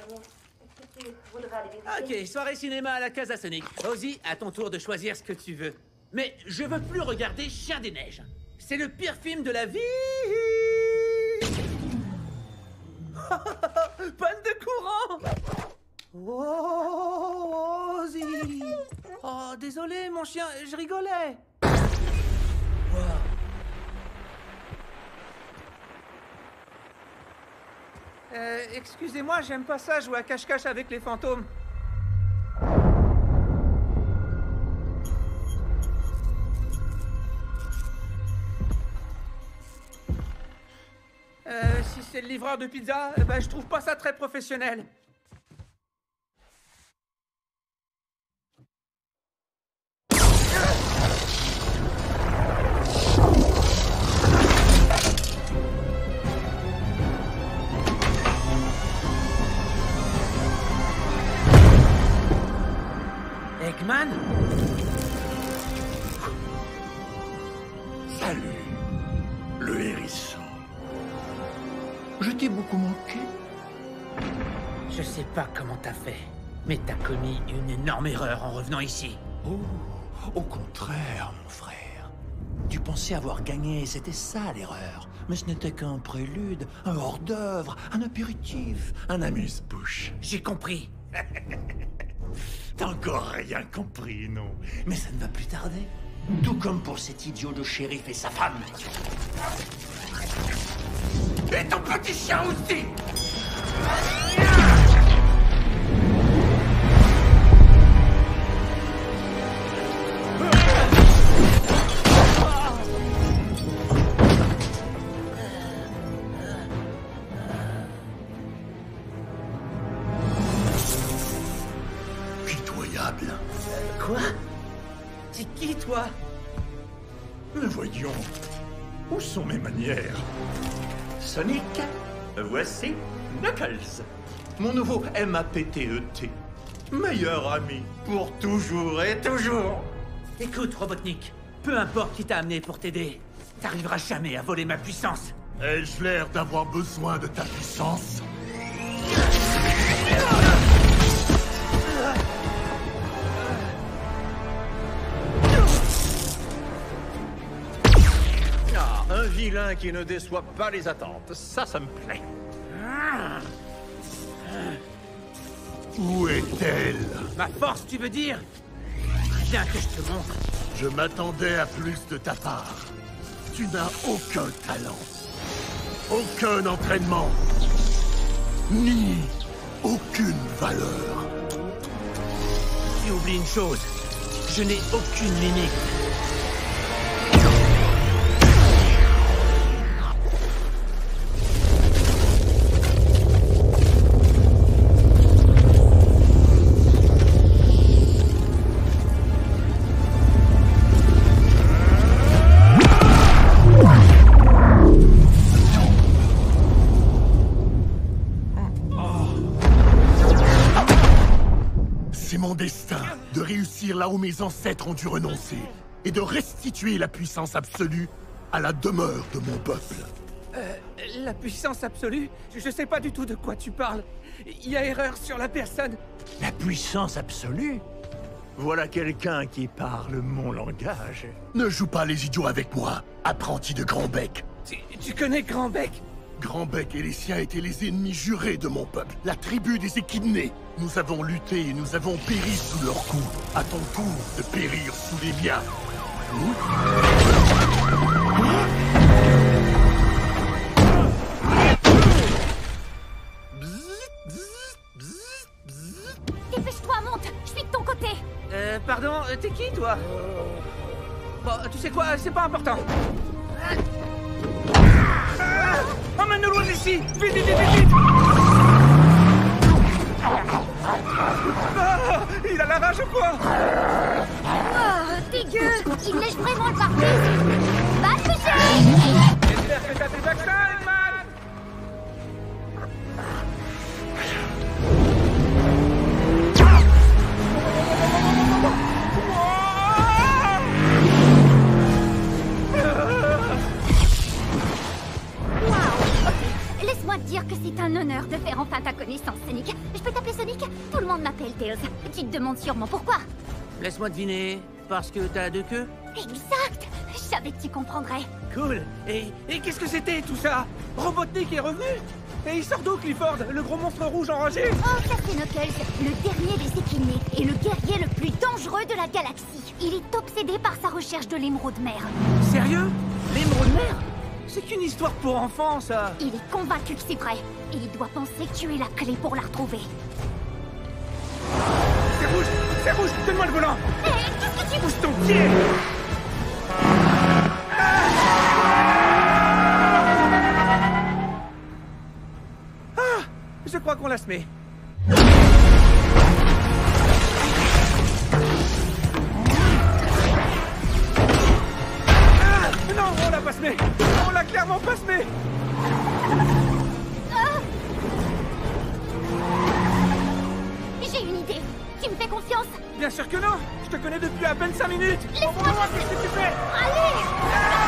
Ok, soirée cinéma à la Casa Sonic. Ozzy, à ton tour de choisir ce que tu veux. Mais je veux plus regarder Chien des Neiges. C'est le pire film de la vie. Panne de courant. Oh, Ozzy. Oh, désolé, mon chien, je rigolais. Wow. Excusez-moi, j'aime pas ça, jouer à cache-cache avec les fantômes. Si c'est le livreur de pizza, ben je trouve pas ça très professionnel. Eggman? Salut, le hérisson. Je t'ai beaucoup manqué. Je sais pas comment t'as fait, mais t'as commis une énorme erreur en revenant ici. Oh, au contraire, mon frère. Tu pensais avoir gagné, c'était ça l'erreur. Mais ce n'était qu'un prélude, un hors-d'œuvre, un apéritif, un amuse-bouche. J'ai compris. T'as encore rien compris, non? Mais ça ne va plus tarder. Tout comme pour cet idiot de shérif et sa femme. Et ton petit chien aussi! Pitoyable. Quoi? C'est qui, toi? Mais voyons, où sont mes manières? Sonic, voici Knuckles, mon nouveau MAPTET, meilleur ami pour toujours et toujours. Écoute, Robotnik, peu importe qui t'a amené pour t'aider, t'arriveras jamais à voler ma puissance. Ai-je l'air d'avoir besoin de ta puissance? Ah, un vilain qui ne déçoit pas les attentes, ça me plaît. Où est-elle? Ma force, tu veux dire? Viens que je te montre. Je m'attendais à plus de ta part. Tu n'as aucun talent, aucun entraînement, ni aucune valeur. Tu oublies une chose, je n'ai aucune limite. C'est mon destin de réussir là où mes ancêtres ont dû renoncer et de restituer la puissance absolue à la demeure de mon peuple. La puissance absolue? Je sais pas du tout de quoi tu parles. Il y a erreur sur la personne. La puissance absolue? Voilà quelqu'un qui parle mon langage. Ne joue pas les idiots avec moi, apprenti de Grand-Bec. Tu connais Grand-Bec? Grand-Bec et les siens étaient les ennemis jurés de mon peuple, la tribu des Équidnés. Nous avons lutté et nous avons péri sous leurs coups. À ton tour de périr sous les miens. Dépêche-toi, monte! Je suis de ton côté! Pardon, t'es qui, toi? Bon, tu sais quoi, c'est pas important. Emmène-nous loin d'ici! Vite, vite, vite, vite! Ah, il a la rage ou quoi? Oh, dégueu! Il lèche vraiment le pare-brise! Va te coucher! J'espère que t'as tes vaccins, Eggman! Waouh! Laisse-moi te dire que c'est un honneur de faire enfin ta connaissance, Sonic. Je peux t'appeler Sonic? Tout le monde m'appelle Tails. Tu te demandes sûrement pourquoi. Laisse-moi deviner. Parce que t'as deux queues? Exact. Je savais que tu comprendrais. Cool. Et qu'est-ce que c'était tout ça? Robotnik est revenu? Et il sort d'où, Clifford? Le gros monstre rouge enragé? Oh, ça c'est Knuckles, le dernier des Équinés et le guerrier le plus dangereux de la galaxie. Il est obsédé par sa recherche de l'émeraude mère. Sérieux? L'émeraude mère? C'est qu'une histoire pour enfants, ça. Il est convaincu que c'est vrai. Et il doit penser que tu es la clé pour la retrouver. C'est rouge, donne-moi le volant. Hé, qu'est-ce que tu... Pousse ton pied. Je crois qu'on la se met. Ah, non, on l'a pas semé. On l'a clairement pas semé. J'ai une idée. Tu me fais confiance? Bien sûr que non. Je te connais depuis à peine 5 minutes. Laisse-moi Montre-moi ce que tu fais. Allez!